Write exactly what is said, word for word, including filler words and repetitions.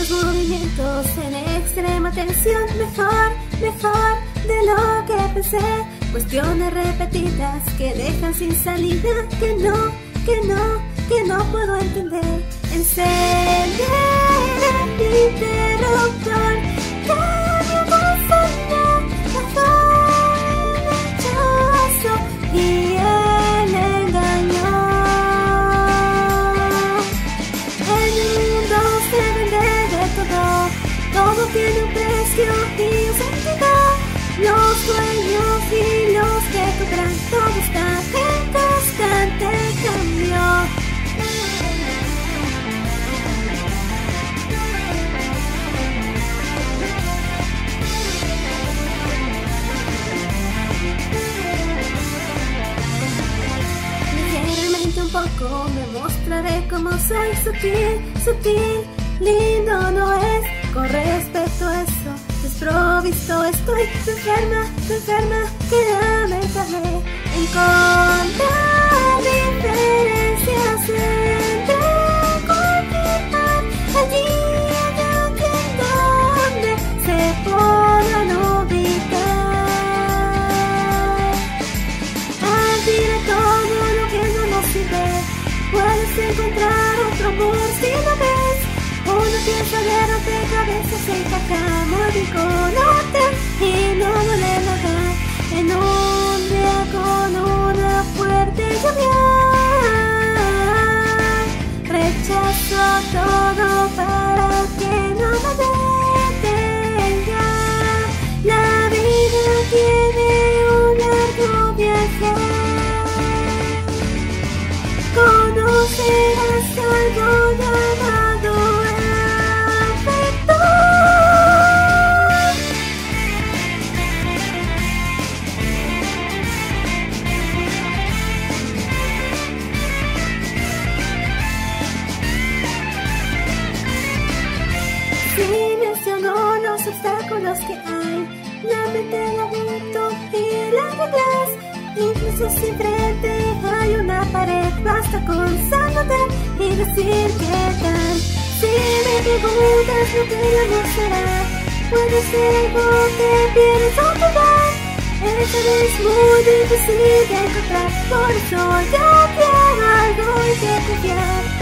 los movimientos en extrema tensión. Mejor, mejor de lo que pensé. Cuestiones repetidas que dejan sin salida. Que no, que no, que no puedo entender. Enciende el interruptor. Cambio de zona, mejor el rechazo y el engaño. En el mundo se vende de todo. Todo tiene un precio y un sentido. Los sueños y los que cobran, todo está en constante cambio. Ligeramente un poco me mostraré como soy. Sutil, sutil, lindo no es. Con respecto a eso, desprovisto estoy. Enferma, enferma, que lamentarme. Encontrar diferencias entre cultivar allí allá en donde se puedan ubicar. Al tirar todo lo que no nos sirve, puedes encontrar otro amor si lo ves. Uno piensa de rompecabezas se encaja muy bien con otra y no duele nada. En un día con una fuerte lluvia, rechazo todo para que no me detenga. La vida tiene un largo viaje. Conocerás algo llamado afecto. Si menciono los obstáculos que hay, la mente, el adulto y las reglas. Incluso si enfrente hay una pared, basta con saludar y decir qué tal. Si me preguntas lo que el amor será, puede ser algo que pierdes o te da. Eso es muy difícil de encontrar, por eso yo quiero algo en que confiar.